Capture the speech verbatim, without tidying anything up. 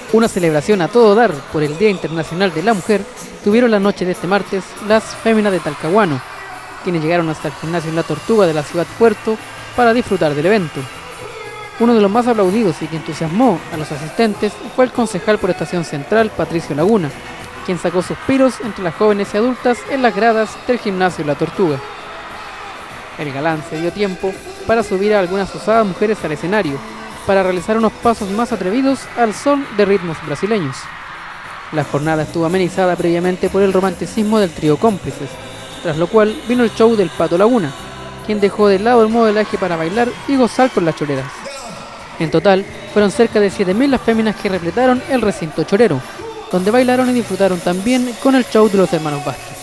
Una celebración a todo dar por el Día Internacional de la Mujer tuvieron la noche de este martes las féminas de Talcahuano, quienes llegaron hasta el gimnasio La Tortuga de la ciudad Puerto para disfrutar del evento. Uno de los más aplaudidos y que entusiasmó a los asistentes fue el concejal por Estación Central, Patricio Laguna, quien sacó suspiros entre las jóvenes y adultas en las gradas del gimnasio La Tortuga. El galán se dio tiempo para subir a algunas osadas mujeres al escenario, para realizar unos pasos más atrevidos al son de ritmos brasileños. La jornada estuvo amenizada previamente por el romanticismo del trío Cómplices, tras lo cual vino el show del Pato Laguna, quien dejó de lado el modelaje para bailar y gozar con las choreras. En total, fueron cerca de siete mil las féminas que repletaron el recinto chorero, donde bailaron y disfrutaron también con el show de los hermanos Vázquez.